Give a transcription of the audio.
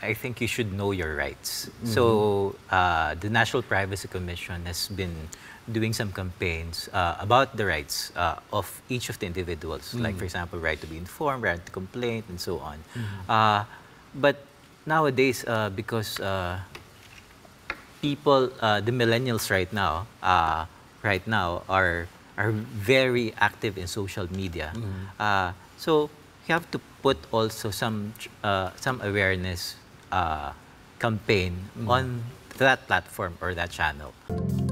I think you should know your rights. So the National Privacy Commission has been doing some campaigns about the rights of each of the individuals, like, for example, right to be informed, right to complain, and so on. But nowadays, because people, the millennials right now are very active in social media. So you have to put also some awareness campaign on that platform or that channel.